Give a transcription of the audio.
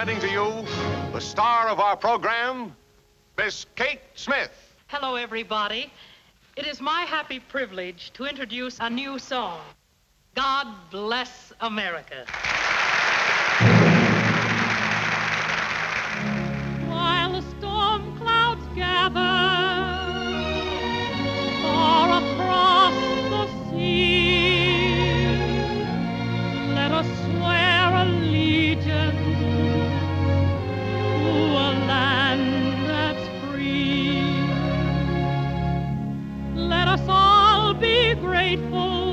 presenting to you the star of our program, Miss Kate Smith. Hello, everybody. It is my happy privilege to introduce a new song, God Bless America. While the storm clouds gather far across the sea, let us swear allegiance to a land that's free. Let us all be grateful